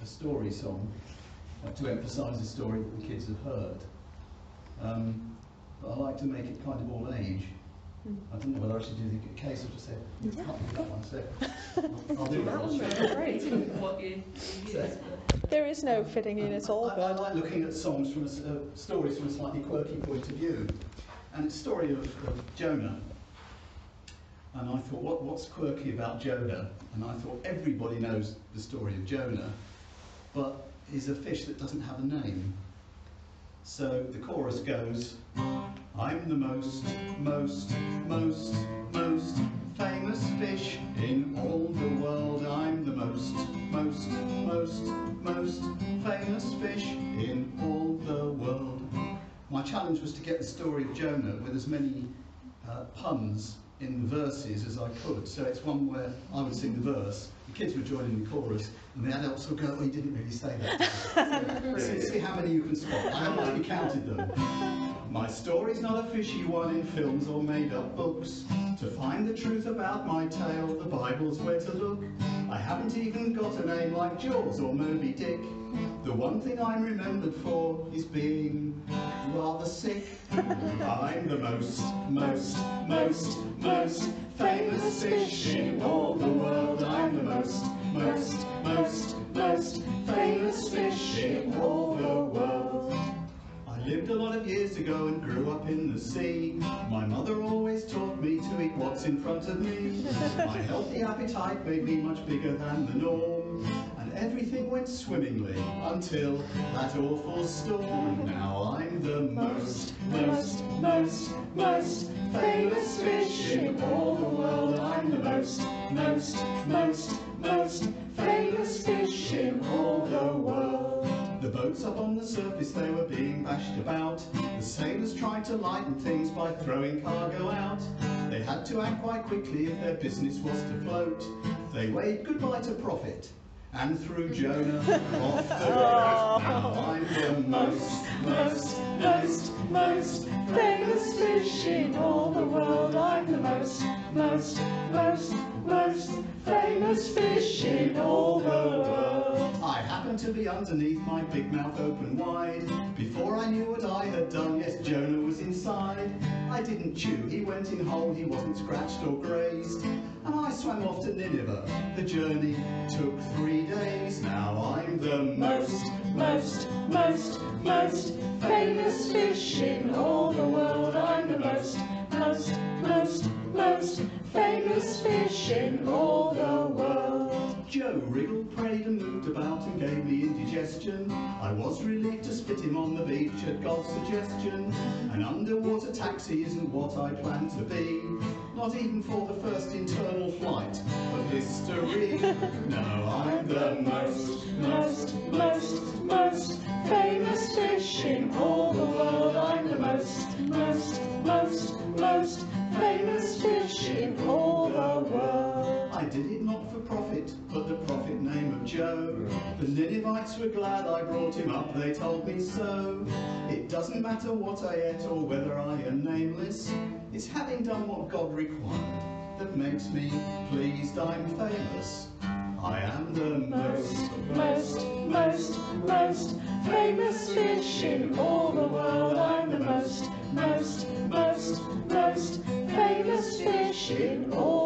a story song to emphasise a story that the kids have heard. But I like to make it kind of all age. I don't know whether I should do the case or just say, you can't do that one, so I'll do that one. There is no fitting in at all. I like looking at songs from stories from a slightly quirky point of view. And it's a story of Jonah. And I thought, what's quirky about Jonah? And I thought everybody knows the story of Jonah, but he's a fish that doesn't have a name. So the chorus goes, I'm the most famous fish in all the world. I'm the most famous fish in all the world. My challenge was to get the story of Jonah with as many puns in the verses as I could. So it's one where I would sing the verse, the kids would join in the chorus, and the adults would go, oh, he didn't really say that. So see how many you can spot. I haven't actually counted them. My story's not a fishy one in films or made-up books. To find the truth about my tale, the Bible's where to look. I haven't even got a name like Jaws or Moby Dick. The one thing I'm remembered for is being rather sick. I'm the most famous fish in all the world. I'm the most famous fish in all the world. I lived a lot of years ago and grew up in the sea. My mother always taught me to eat what's in front of me. My healthy appetite made me much bigger than the norm, and everything went swimmingly until that awful storm. Now I'm the most famous fish in all the world. I'm the most famous fish in all the world. The boats up on the surface, they were being bashed about. The sailors tried to lighten things by throwing cargo out. They had to act quite quickly if their business was to float. They waved goodbye to profit and threw Jonah off the boat. Now I'm the most famous fish in all the world. I'm the most famous fish in all the world. I happened to be underneath, my big mouth open wide. Before I knew what I had done, yes, Jonah was inside. I didn't chew, he went in whole, he wasn't scratched or grazed. And I swam off to Nineveh, the journey took 3 days. Now I'm the most famous fish in all the world. I'm the most famous fish in all the world. Joe wriggled, prayed and moved about and gave me indigestion. I was relieved to spit him on the beach at God's suggestion. An underwater taxi isn't what I planned to be, not even for the first internal flight of history. No, I'm the most famous fish in all the world. I'm the most famous fish in all the world. I did it not for profit, but the profit name of Joe. The Ninevites were glad I brought him up, they told me so. It doesn't matter what I ate or whether I am nameless. It's having done what God required that makes me pleased I'm famous. I am the most famous fish in all the world. I'm the most famous fish in all